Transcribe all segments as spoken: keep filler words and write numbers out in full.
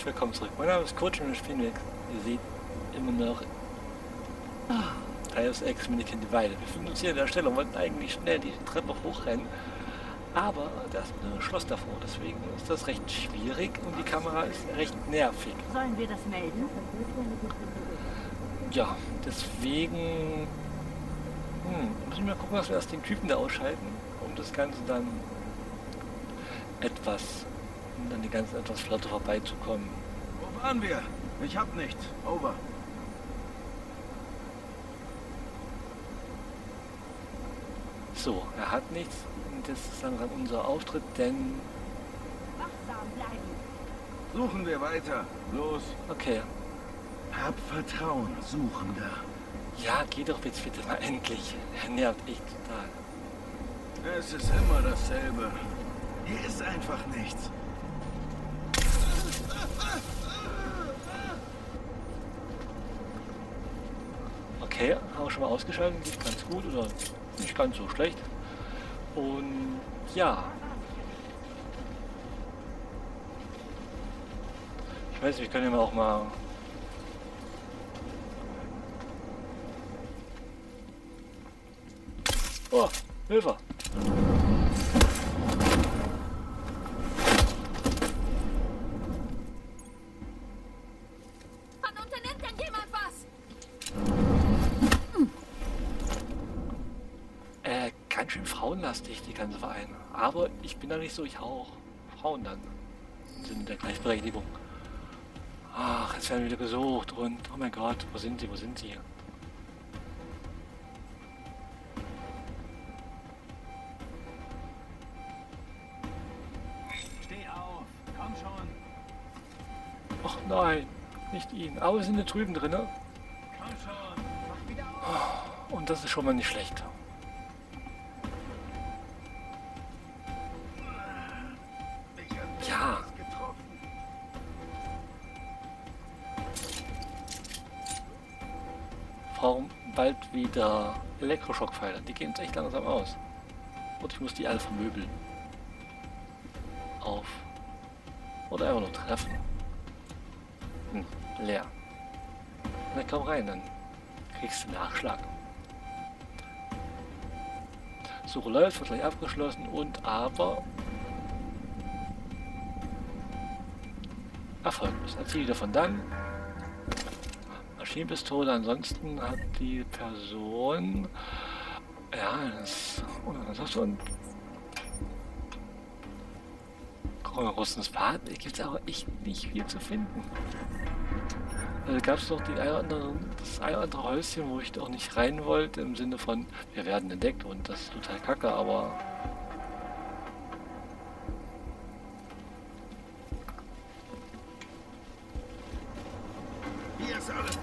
willkommen zurück. Mein Name ist Coach und ich spiele, ihr seht, immer noch Deus Ex Mankind Divided. Wir befinden uns hier an der Stelle und wollten eigentlich schnell die Treppe hochrennen, aber da ist ein Schloss davor, deswegen ist das recht schwierig und die Kamera ist recht nervig. Sollen wir das melden? Ja, deswegen hm, müssen wir mal gucken, dass wir erst den Typen da ausschalten, um das Ganze dann etwas, um dann die ganzen etwas flotter vorbeizukommen. Wo waren wir? Ich hab nichts. Over. So, er hat nichts und das ist langsam unser Auftritt, denn... Wachsam bleiben. Suchen wir weiter. Los. Okay. Hab Vertrauen, Suchender. Ja, geh doch jetzt bitte mal endlich. Er nervt echt total. Es ist immer dasselbe. Hier ist einfach nichts. Okay, haben wir schon mal ausgeschaltet, lief ganz gut oder nicht ganz so schlecht. Und ja. Ich weiß nicht, wir können ja auch mal... Oh, Hilfe! Wann unternimmt denn jemand was? Äh, ganz schön frauenlastig, die ganze Vereine. Aber ich bin da nicht so, ich hau auch Frauen dann. Im Sinne der Gleichberechtigung. Ach, jetzt werden wir wieder gesucht und, oh mein Gott, wo sind sie, wo sind sie? Steh auf. Komm schon. Ach nein, nicht ihn. Aber wir sind da drüben drin, ne? Komm schon. Mach wieder auf. Und das ist schon mal nicht schlecht. Ich hab Ja. was getroffen. Warum bald wieder Elektroschockpfeiler? Die gehen uns echt langsam aus. Und ich muss die alle vermöbeln. Auf. Oder einfach nur treffen. Hm, leer. Na komm rein, dann kriegst du Nachschlag. Suche läuft, wird gleich abgeschlossen und aber erfolglos. Erzähl wieder von dann. Maschinenpistole, ansonsten hat die Person ja das oder was hast du ein Russens Faden, gibt es aber echt nicht viel zu finden. Also gab es doch die eine oder andere, das eine oder andere Häuschen, wo ich doch nicht rein wollte, im Sinne von, wir werden entdeckt und das ist total kacke, aber Hier ist alles.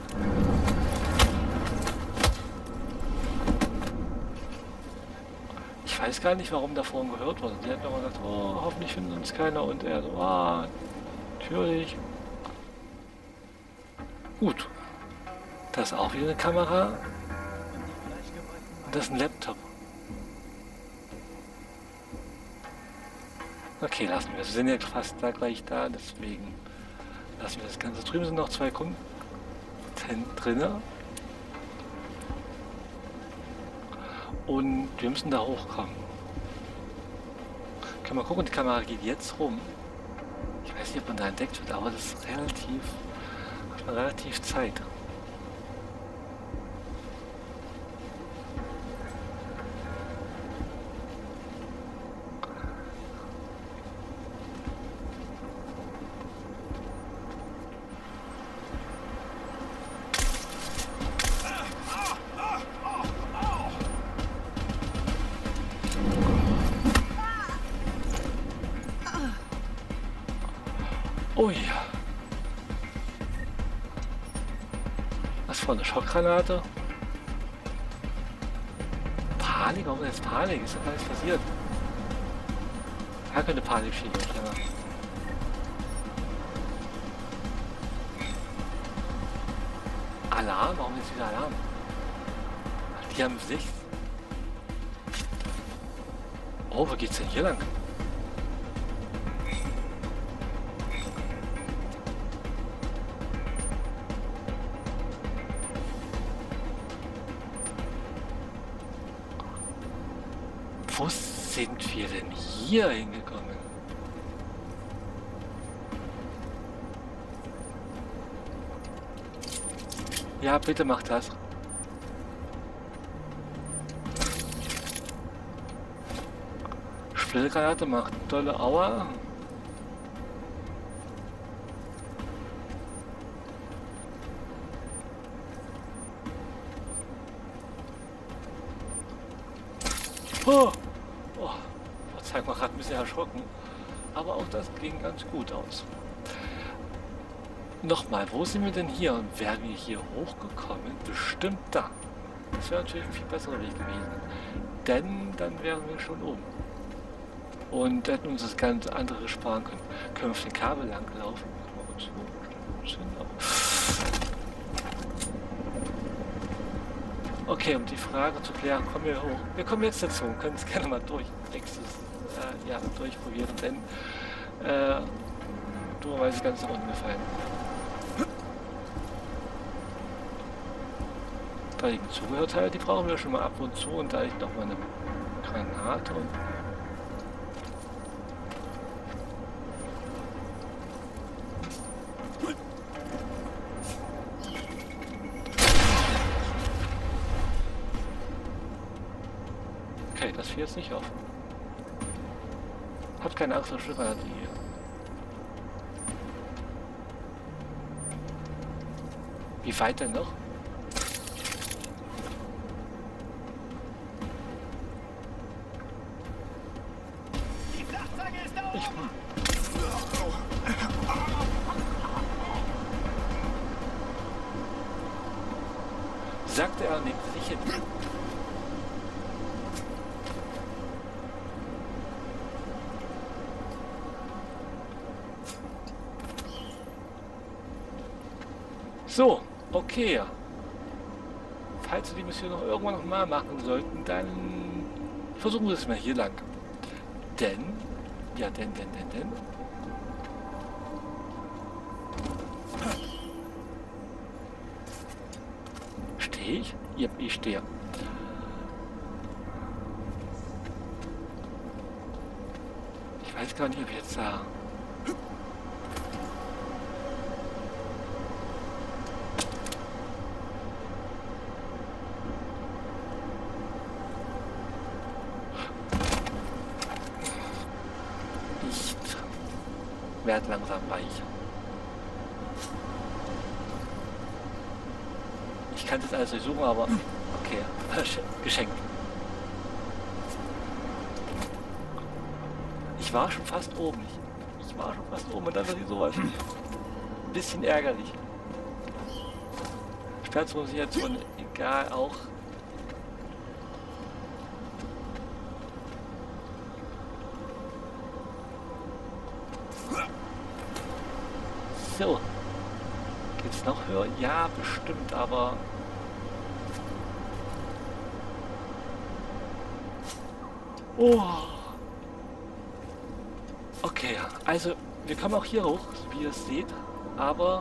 ich weiß gar nicht, warum da vorhin gehört wurde. Sie hat nochmal gesagt, oh, hoffentlich findet uns keiner und er so, ah, natürlich. Gut. Das ist auch wieder eine Kamera. Und das ist ein Laptop. Okay, lassen wir. Wir sind ja fast da gleich da, deswegen lassen wir das Ganze. Drüben sind noch zwei Kunden drinne. Und wir müssen da hochkommen. Können wir gucken, die Kamera geht jetzt rum. Ich weiß nicht, ob man da entdeckt wird, aber das ist relativ, hat man relativ Zeit. Oh ja. Was war eine Schockgranate? Panik? Warum jetzt Panik? Ist ja gar nichts passiert. Da könnte Panik schieben. Ja. Alarm? Warum ist wieder Alarm? Die haben sich. Oh, wo geht's denn hier lang? Wo sind wir denn hier hingekommen? Ja, bitte mach das. Splittergranate macht dolle Aua. Oh, oh, Verzeihung, war gerade ein bisschen erschrocken. Aber auch das ging ganz gut aus. Nochmal, wo sind wir denn hier? Und wären wir hier hochgekommen? Bestimmt da. Das wäre natürlich ein viel besserer Weg gewesen. Denn dann wären wir schon oben. Und hätten uns das ganze andere sparen können. Können wir auf den Kabel lang laufen? Okay, um die Frage zu klären, kommen wir hoch. Wir kommen jetzt dazu, können es gerne mal durch, nächstes, äh, ja, durchprobieren, denn äh, dummerweise ganz nach unten gefallen. Da liegen Zubehörteile, die brauchen wir schon mal ab und zu, und da liegt noch mal eine Granate und das fiel jetzt nicht auf. Habt keine Angst vor Schiffer, die. Wie weit denn noch? Ich. Sagte er, nimmt sich hin. So, okay. Falls wir die Mission noch irgendwann noch mal machen sollten, dann versuchen wir es mal hier lang. Denn, ja, denn, denn, denn, denn. Stehe ich? Ja, ich stehe. Ich weiß gar nicht, ob ich jetzt da. Werd langsam weich. Ich kann das alles durchsuchen, aber okay, geschenkt. Ich war schon fast oben. Ich, ich war schon fast oben und dann war die sowas. Ein bisschen ärgerlich. Sperrzonen, egal auch. So. Geht's noch höher? Ja, bestimmt, aber... Oh. Okay, also wir kommen auch hier hoch, wie ihr es seht, aber...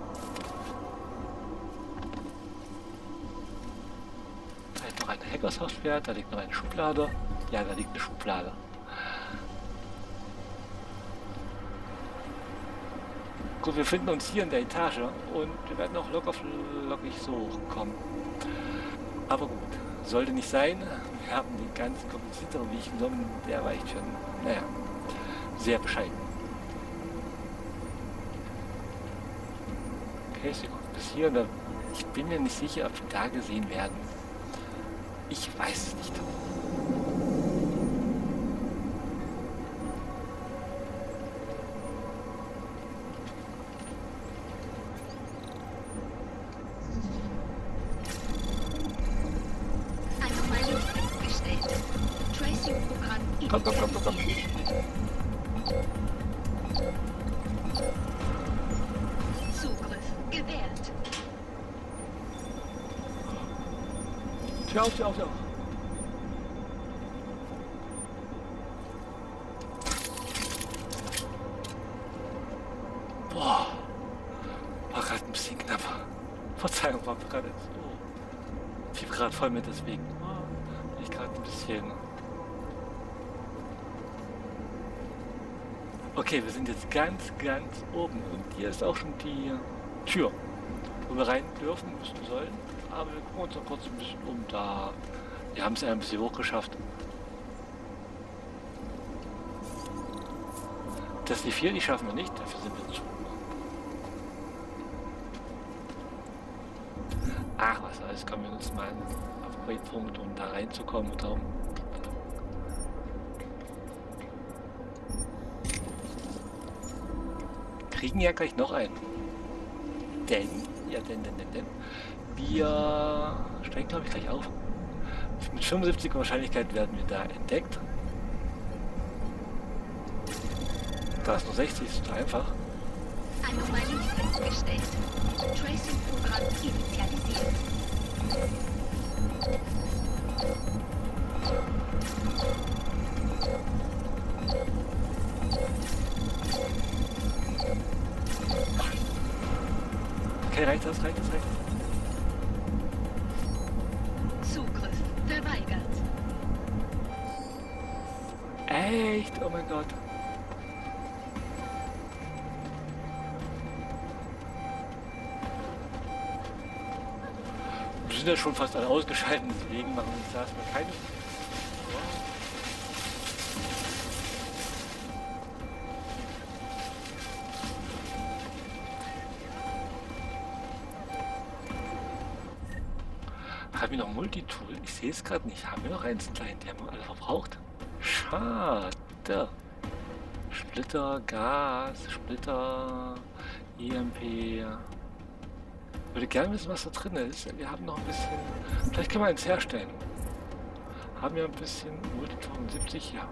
Da liegt noch eine Hackersoftware, da liegt noch eine Schublade. Ja, da liegt eine Schublade. Gut, wir finden uns hier in der Etage und wir werden auch locker flockig so hochkommen. Aber gut, sollte nicht sein. Wir haben den ganz komplizierteren Weg genommen, der reicht schon, naja, sehr bescheiden. Okay, sie gucken bis hier. Da, ich bin mir nicht sicher, ob wir da gesehen werden. Ich weiß es nicht. Komm, komm, komm, komm, komm. Zugriff gewährt. Tür auf, Tür auf, Tür auf. Boah. War gerade ein bisschen knapp. Verzeihung, war gerade so. Ich war gerade voll mit deswegen. Ich gerade ein bisschen. Okay, wir sind jetzt ganz, ganz oben. Und hier ist auch schon die Tür, wo wir rein dürfen, müssen, sollen. Aber wir gucken uns noch kurz ein bisschen um. Da, wir haben es ja ein bisschen hochgeschafft. Das die vier, die schaffen wir nicht, dafür sind wir zu. Ach, was alles, kommen wir uns mal einen Upgrade-Punkt, um da reinzukommen. Und darum. Kriegen ja gleich noch einen. Denn, ja, denn, denn, denn, denn, wir steigen, glaube ich, gleich auf. Mit fünfundsiebzig Wahrscheinlichkeit werden wir da entdeckt. Da ist nur sechzig, ist total einfach. Anomalie festgestellt. Tracing-Programm initialisiert. Okay, reicht das, reicht das, reicht das. Zugriff verweigert. Echt? Oh mein Gott. Wir sind ja schon fast alle ausgeschaltet, deswegen machen wir uns erstmal keine. Haben wir noch Multitool? Ich sehe es gerade nicht. Haben wir noch eins klein? Die haben wir alle verbraucht. Schade. Splitter, Gas, Splitter, E M P. Ich würde gerne wissen, was da drin ist. Wir haben noch ein bisschen. Vielleicht können wir eins herstellen. Haben wir ein bisschen Multitool siebzig? Ja.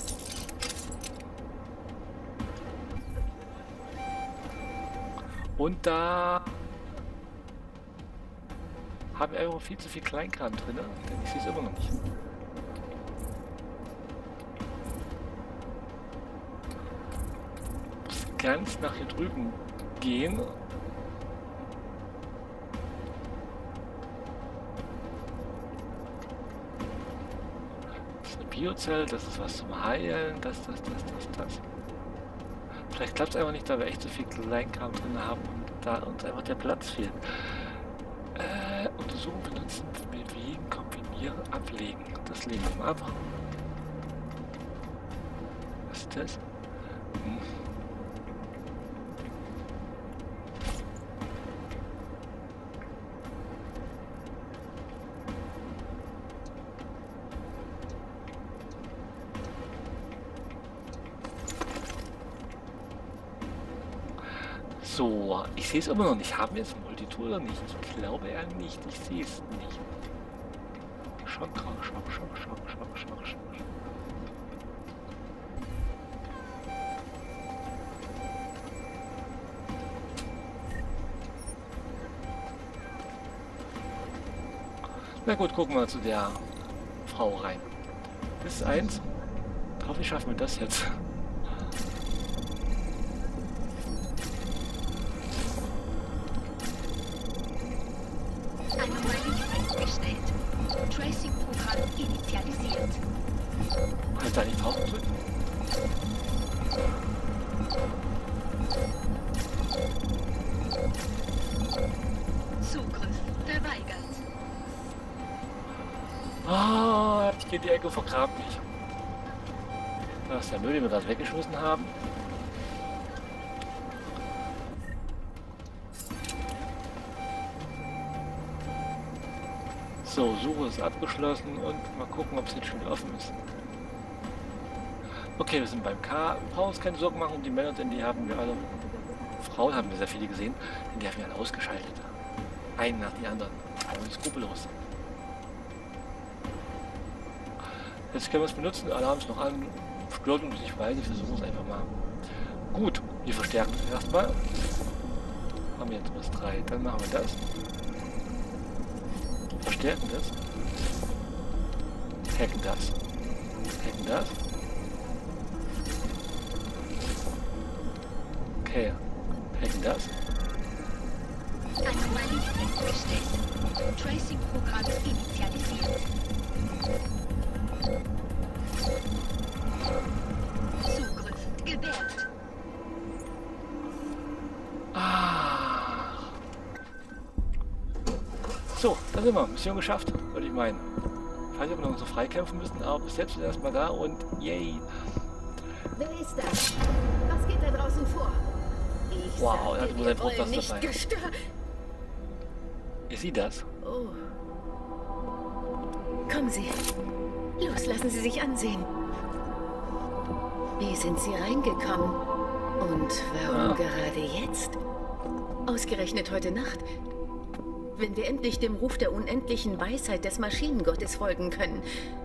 Und da haben wir einfach viel zu viel Kleinkram drin, denn ich sehe es immer noch nicht. Muss ganz nach hier drüben gehen. Das ist eine Biozelle, das ist was zum Heilen, das, das, das, das, das. Vielleicht klappt es einfach nicht, da wir echt so viel Kleinkram drin haben und da uns einfach der Platz fehlt. Äh, untersuchen, benutzen, bewegen, kombinieren, ablegen. Das legen wir mal ab. Was ist das? Hm. So, ich sehe es immer noch nicht. Haben wir jetzt Multitool oder nicht? Ich glaube eher nicht. Ich sehe es nicht. Schock, schock, schock, schock, schock, schock, schock, schock. Na gut, gucken wir zu der Frau rein. Das ist eins. Ich hoffe, ich schaffe mir das jetzt. Tracing-Programm initialisiert. Halt da die Tauchen drücken. Zugriff verweigert. Ah, ich gehe in die Ecke, vergrab mich. Das ist der Müll, den wir gerade weggeschmissen haben. So, Suche ist abgeschlossen und mal gucken, ob es jetzt schon wieder offen ist. Okay, wir sind beim K. Wir brauchen uns keine Sorgen machen um die Männer, denn die haben wir alle. Frauen haben wir sehr viele gesehen, denn die haben wir alle ausgeschaltet. Einen nach die anderen. Aber skrupellos. Jetzt können wir es benutzen, alle haben es noch an. Stört uns nicht weiter, wir versuchen es einfach mal. Gut, wir verstärken es erstmal. Haben wir jetzt bis drei. Dann machen wir das. Verstärken das. Hacken das. Hacken das. Okay. Hacken das. Anomalie festgestellt. Tracing-Programm initialisiert. Zugriff gewährt. So, da sind wir. Mission geschafft, würde ich meinen. Ich weiß nicht, ob wir noch so freikämpfen müssen, aber bis jetzt ist erstmal da und yay. Wer ist das? Was geht da draußen vor? Ich Wow, er sagte, hat wohl wir sein wollen Brustwasser nicht dabei. gestört. Ihr seht das? Oh. Kommen Sie. Los, lassen Sie sich ansehen. Wie sind Sie reingekommen? Und warum Ah. gerade jetzt? Ausgerechnet heute Nacht. Wenn wir endlich dem Ruf der unendlichen Weisheit des Maschinengottes folgen können.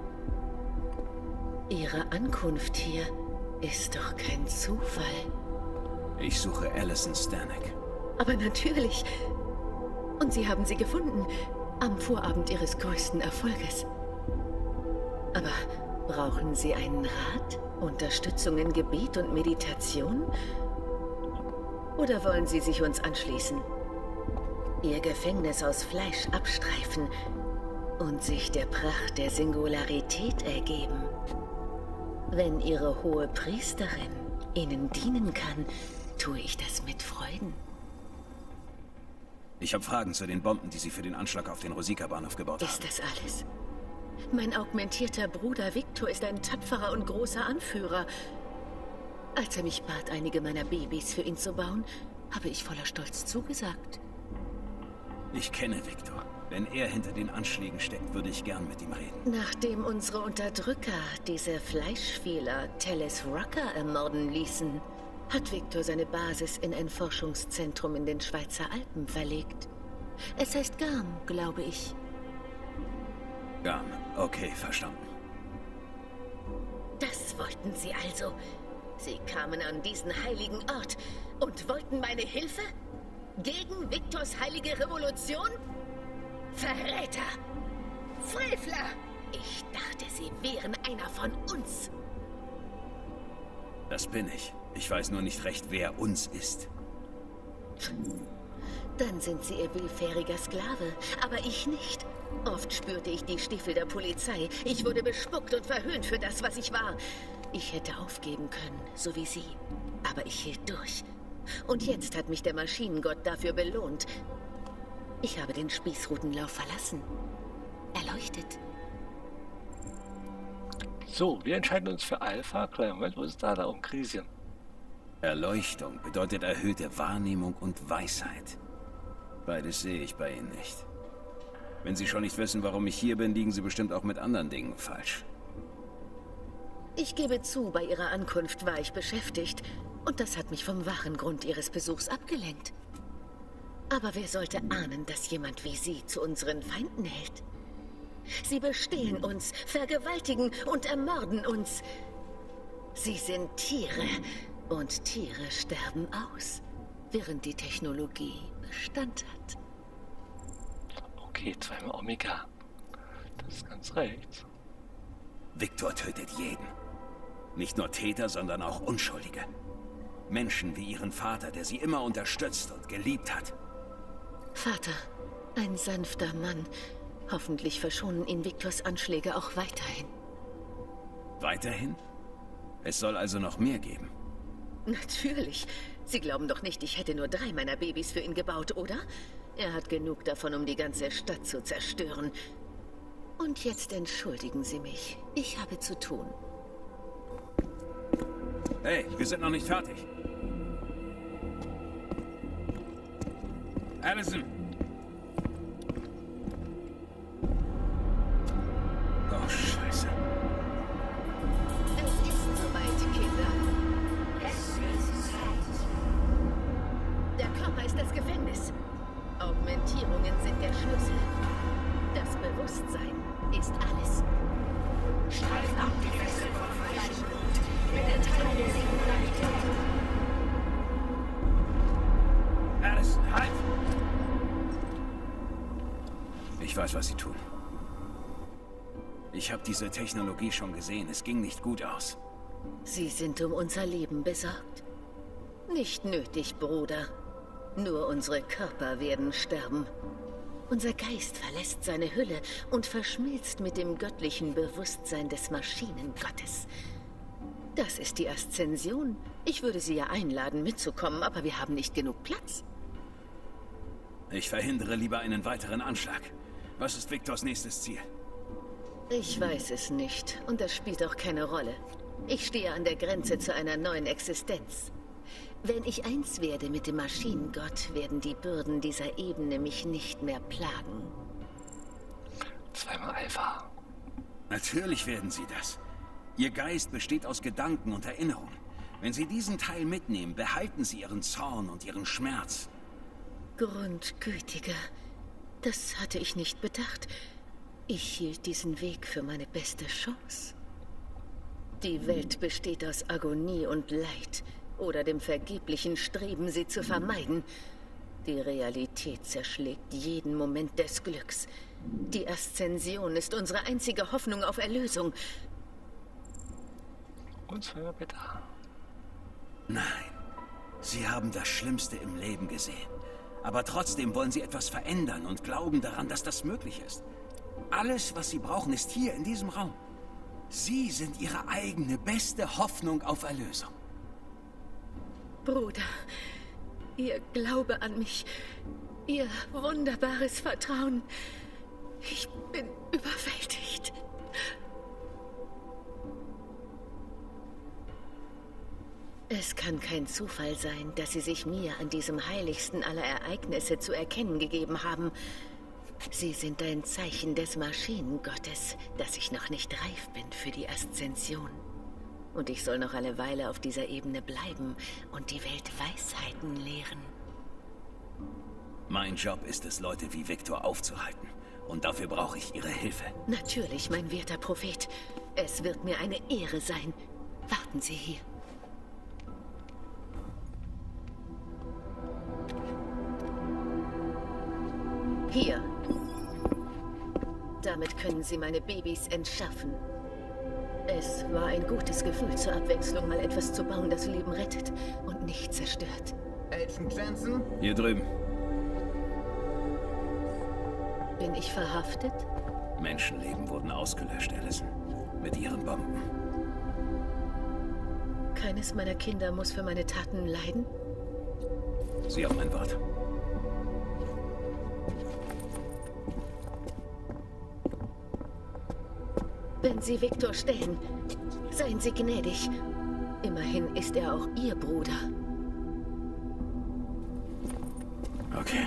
Ihre Ankunft hier ist doch kein Zufall. Ich suche Allison Stanek. Aber natürlich. Und Sie haben sie gefunden. Am Vorabend Ihres größten Erfolges. Aber brauchen Sie einen Rat? Unterstützung in Gebet und Meditation? Oder wollen Sie sich uns anschließen? Ihr Gefängnis aus Fleisch abstreifen und sich der Pracht der Singularität ergeben? Wenn Ihre hohe Priesterin Ihnen dienen kann, tue ich das mit Freuden. Ich habe Fragen zu den Bomben, die Sie für den Anschlag auf den Rosika-Bahnhof gebaut haben. Ist das alles? Mein augmentierter Bruder Victor ist ein tapferer und großer Anführer. Als er mich bat, einige meiner Babys für ihn zu bauen, habe ich voller Stolz zugesagt. Ich kenne Victor. Wenn er hinter den Anschlägen steckt, würde ich gern mit ihm reden. Nachdem unsere Unterdrücker diese Fleischfehler Teles Rucker ermorden ließen, hat Victor seine Basis in ein Forschungszentrum in den Schweizer Alpen verlegt. Es heißt Garm, glaube ich. Garm. Okay, verstanden. Das wollten Sie also. Sie kamen an diesen heiligen Ort und wollten meine Hilfe? Gegen Victors heilige Revolution? Verräter! Frevler! Ich dachte, Sie wären einer von uns. Das bin ich. Ich weiß nur nicht recht, wer uns ist. Dann sind Sie Ihr willfähriger Sklave, aber ich nicht. Oft spürte ich die Stiefel der Polizei. Ich wurde bespuckt und verhöhnt für das, was ich war. Ich hätte aufgeben können, so wie Sie. Aber ich hielt durch. Und jetzt hat mich der Maschinengott dafür belohnt. Ich habe den Spießrutenlauf verlassen. Erleuchtet. So, wir entscheiden uns für Alpha. Kleiner Moment, wo ist da? Da um Krisium. Erleuchtung bedeutet erhöhte Wahrnehmung und Weisheit. Beides sehe ich bei Ihnen nicht. Wenn Sie schon nicht wissen, warum ich hier bin, liegen Sie bestimmt auch mit anderen Dingen falsch. Ich gebe zu, bei Ihrer Ankunft war ich beschäftigt. Und das hat mich vom wahren Grund Ihres Besuchs abgelenkt. Aber wer sollte ahnen, dass jemand wie Sie zu unseren Feinden hält? Sie bestehlen uns, vergewaltigen und ermorden uns. Sie sind Tiere und Tiere sterben aus, während die Technologie Bestand hat. Okay, zweimal Omega. Das ist ganz recht. Victor tötet jeden. Nicht nur Täter, sondern auch Unschuldige. Menschen wie Ihren Vater, der Sie immer unterstützt und geliebt hat. Vater, ein sanfter Mann. Hoffentlich verschonen ihn Victors Anschläge auch weiterhin. Weiterhin? Es soll also noch mehr geben. Natürlich. Sie glauben doch nicht, ich hätte nur drei meiner Babys für ihn gebaut, oder? Er hat genug davon, um die ganze Stadt zu zerstören. Und jetzt entschuldigen Sie mich. Ich habe zu tun. Hey, wir sind noch nicht fertig. Allison! Oh, Scheiße. Es ist soweit, Kinder. Der Körper ist das Gefängnis. Augmentierungen sind der Schlüssel. Das Bewusstsein ist alles. Streifen ab die Fesseln von Fleisch und Blut mit der Teil der Singularität. Allison, halt! Ich weiß, was Sie tun. Ich habe diese Technologie schon gesehen. Es ging nicht gut aus. Sie sind um unser Leben besorgt. Nicht nötig, Bruder. Nur unsere Körper werden sterben. Unser Geist verlässt seine Hülle und verschmilzt mit dem göttlichen Bewusstsein des Maschinengottes. Das ist die Aszension. Ich würde Sie ja einladen, mitzukommen, aber wir haben nicht genug Platz. Ich verhindere lieber einen weiteren Anschlag. Was ist Victors nächstes Ziel? Ich weiß es nicht und das spielt auch keine Rolle. Ich stehe an der Grenze zu einer neuen Existenz. Wenn ich eins werde mit dem Maschinengott, werden die Bürden dieser Ebene mich nicht mehr plagen. Zweimal Alpha. Natürlich werden sie das. Ihr Geist besteht aus Gedanken und Erinnerungen. Wenn sie diesen Teil mitnehmen, behalten sie ihren Zorn und ihren Schmerz. Grundgütiger, das hatte ich nicht bedacht. Ich hielt diesen Weg für meine beste Chance. Die Welt besteht aus Agonie und Leid oder dem vergeblichen Streben, sie zu vermeiden. Die Realität zerschlägt jeden Moment des Glücks. Die Aszension ist unsere einzige Hoffnung auf Erlösung. Und zweimal bitte. Nein, sie haben das Schlimmste im Leben gesehen. Aber trotzdem wollen sie etwas verändern und glauben daran, dass das möglich ist. Alles, was sie brauchen, ist hier in diesem Raum. Sie sind ihre eigene beste Hoffnung auf Erlösung. Bruder, Ihr Glaube an mich, Ihr wunderbares Vertrauen. Ich bin überwältigt. Es kann kein Zufall sein, dass Sie sich mir an diesem heiligsten aller Ereignisse zu erkennen gegeben haben. Sie sind ein Zeichen des Maschinengottes, dass ich noch nicht reif bin für die Aszension. Und ich soll noch eine Weile auf dieser Ebene bleiben und die Welt Weisheiten lehren. Mein Job ist es, Leute wie Victor aufzuhalten. Und dafür brauche ich Ihre Hilfe. Natürlich, mein werter Prophet. Es wird mir eine Ehre sein. Warten Sie hier. Hier. Damit können Sie meine Babys entschaffen. Es war ein gutes Gefühl, zur Abwechslung mal etwas zu bauen, das Leben rettet und nicht zerstört. Agent Jensen? Hier drüben. Bin ich verhaftet? Menschenleben wurden ausgelöscht, Allison. Mit ihren Bomben. Keines meiner Kinder muss für meine Taten leiden? Sieh auf mein Wort. Wenn Sie Victor stellen, seien Sie gnädig. Immerhin ist er auch Ihr Bruder. Okay.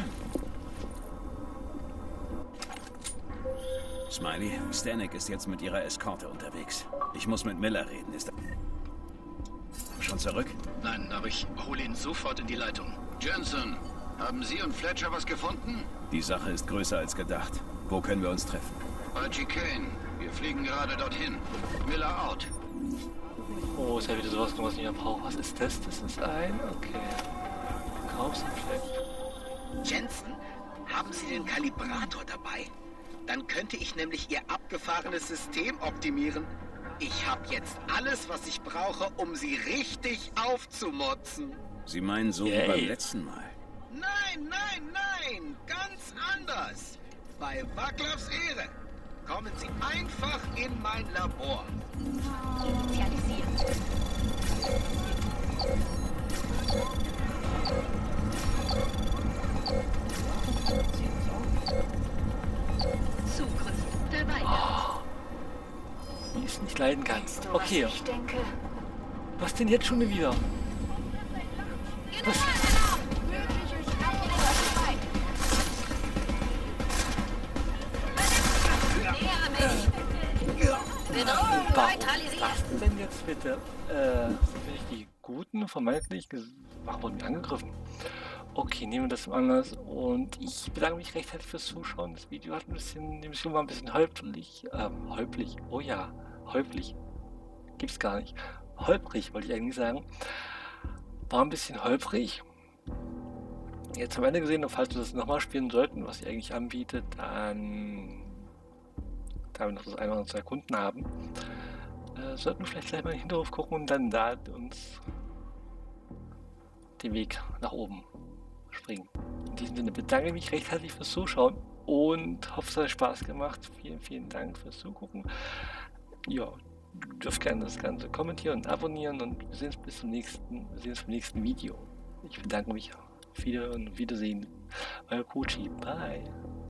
Smiley, Stanek ist jetzt mit ihrer Eskorte unterwegs. Ich muss mit Miller reden. Ist er schon zurück? Nein, aber ich hole ihn sofort in die Leitung. Jensen, haben Sie und Fletcher was gefunden? Die Sache ist größer als gedacht. Wo können wir uns treffen? Bei Chicane. Wir fliegen gerade dorthin. Miller out. Oh, ist ja wieder sowas, was ich nicht mehr brauche. Was ist das? Das ist ein... Okay. Kaufsinfekt. Jensen, haben Sie den Kalibrator dabei? Dann könnte ich nämlich Ihr abgefahrenes System optimieren. Ich habe jetzt alles, was ich brauche, um Sie richtig aufzumotzen. Sie meinen so Yay. wie beim letzten Mal? Nein, nein, nein! Ganz anders! Bei Vaklavs Ehre! Kommen Sie einfach in mein Labor. Initialisiert. Zugriff erweitert. Wie ich es nicht leiden kann. Weißt du, Okay, was ich denke? was denn jetzt schon wieder? Was? Warum das denn jetzt bitte? Äh, sind wir nicht die Guten, vermeintlich? Warum wurden wir angegriffen? Okay, nehmen wir das zum Anlass und ich bedanke mich recht herzlich fürs Zuschauen. Das Video hat ein bisschen, die Mission war ein bisschen holprig, ähm, holprig, oh ja, holprig, gibt's gar nicht. Holprig wollte ich eigentlich sagen. War ein bisschen holprig. Jetzt am Ende gesehen, und falls wir das nochmal spielen sollten, was ihr eigentlich anbietet, dann, da wir noch das eine oder zwei Kunden haben, äh, sollten wir vielleicht gleich mal in den Hinterhof gucken und dann da uns den Weg nach oben springen. In diesem Sinne bedanke ich mich recht herzlich fürs Zuschauen und hoffe, es hat euch Spaß gemacht. Vielen, vielen Dank fürs Zugucken. Ja, ihr dürft gerne das Ganze kommentieren und abonnieren und wir sehen uns bis zum nächsten, wir sehen uns beim nächsten Video. Ich bedanke mich. Auf Wiederhören und Wiedersehen. Euer Kuchi. Bye.